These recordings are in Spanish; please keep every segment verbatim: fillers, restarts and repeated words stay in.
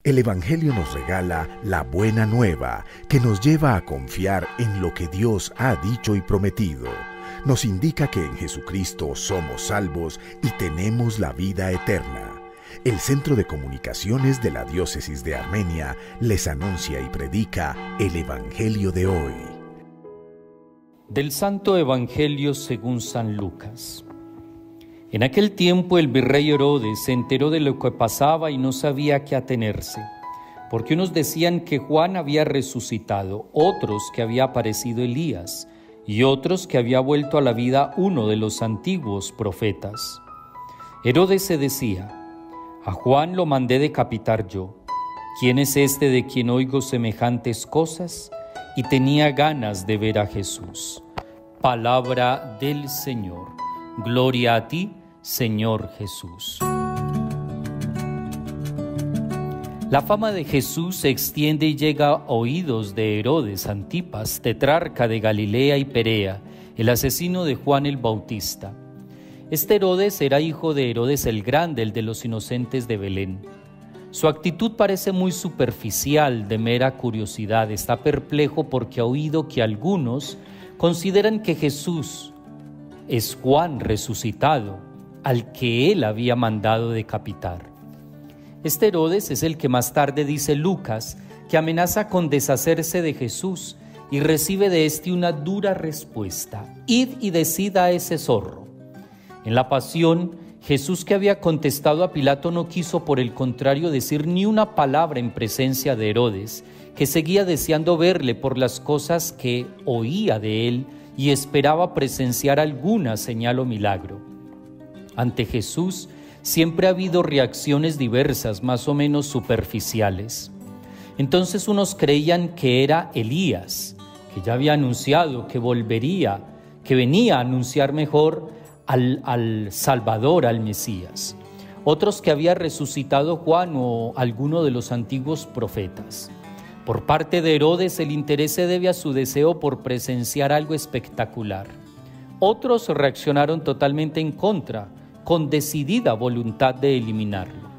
El Evangelio nos regala la buena nueva que nos lleva a confiar en lo que Dios ha dicho y prometido. Nos indica que en Jesucristo somos salvos y tenemos la vida eterna. El Centro de Comunicaciones de la Diócesis de Armenia les anuncia y predica el Evangelio de hoy. Del Santo Evangelio según San Lucas. En aquel tiempo el virrey Herodes se enteró de lo que pasaba y no sabía a qué atenerse, porque unos decían que Juan había resucitado, otros que había aparecido Elías, y otros que había vuelto a la vida uno de los antiguos profetas. Herodes se decía: a Juan lo mandé decapitar yo. ¿Quién es este de quien oigo semejantes cosas? Y tenía ganas de ver a Jesús. Palabra del Señor. Gloria a ti, Señor Jesús. La fama de Jesús se extiende y llega a oídos de Herodes Antipas, tetrarca de Galilea y Perea, el asesino de Juan el Bautista. Este Herodes era hijo de Herodes el Grande, el de los inocentes de Belén. Su actitud parece muy superficial, de mera curiosidad. Está perplejo porque ha oído que algunos consideran que Jesús es Juan resucitado, al que él había mandado decapitar. Este Herodes es el que más tarde dice Lucas, que amenaza con deshacerse de Jesús y recibe de éste una dura respuesta: id y decid a ese zorro. En la pasión, Jesús, que había contestado a Pilato, no quiso por el contrario decir ni una palabra en presencia de Herodes, que seguía deseando verle por las cosas que oía de él y esperaba presenciar alguna señal o milagro. Ante Jesús siempre ha habido reacciones diversas, más o menos superficiales. Entonces unos creían que era Elías, que ya había anunciado que volvería, que venía a anunciar mejor Al, al Salvador, al Mesías. Otros que había resucitado Juan o alguno de los antiguos profetas. Por parte de Herodes, el interés se debe a su deseo por presenciar algo espectacular. Otros reaccionaron totalmente en contra, con decidida voluntad de eliminarlo.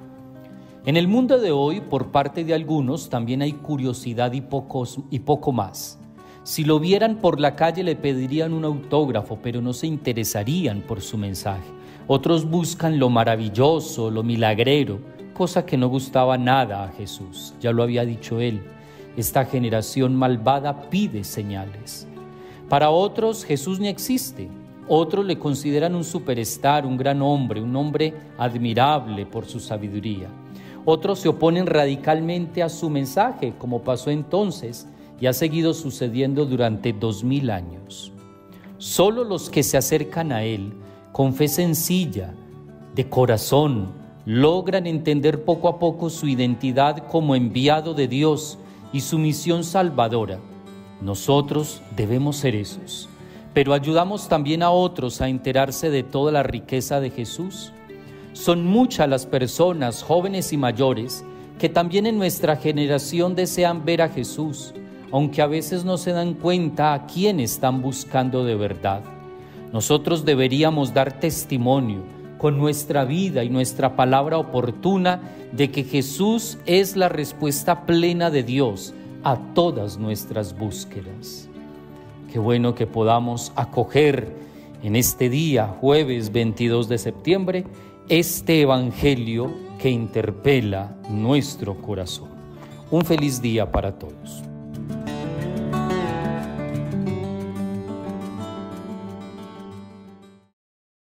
En el mundo de hoy, por parte de algunos, también hay curiosidad y, pocos, y poco más. Si lo vieran por la calle le pedirían un autógrafo, pero no se interesarían por su mensaje. Otros buscan lo maravilloso, lo milagrero, cosa que no gustaba nada a Jesús. Ya lo había dicho él: esta generación malvada pide señales. Para otros Jesús ni existe. Otros le consideran un superstar, un gran hombre, un hombre admirable por su sabiduría. Otros se oponen radicalmente a su mensaje, como pasó entonces y ha seguido sucediendo durante dos mil años. Solo los que se acercan a él con fe sencilla, de corazón, logran entender poco a poco su identidad como enviado de Dios y su misión salvadora. Nosotros debemos ser esos, pero ayudamos también a otros a enterarse de toda la riqueza de Jesús. Son muchas las personas, jóvenes y mayores, que también en nuestra generación desean ver a Jesús, aunque a veces no se dan cuenta a quién están buscando de verdad. Nosotros deberíamos dar testimonio con nuestra vida y nuestra palabra oportuna de que Jesús es la respuesta plena de Dios a todas nuestras búsquedas. Qué bueno que podamos acoger en este día, jueves veintidós de septiembre, este Evangelio que interpela nuestro corazón. Un feliz día para todos.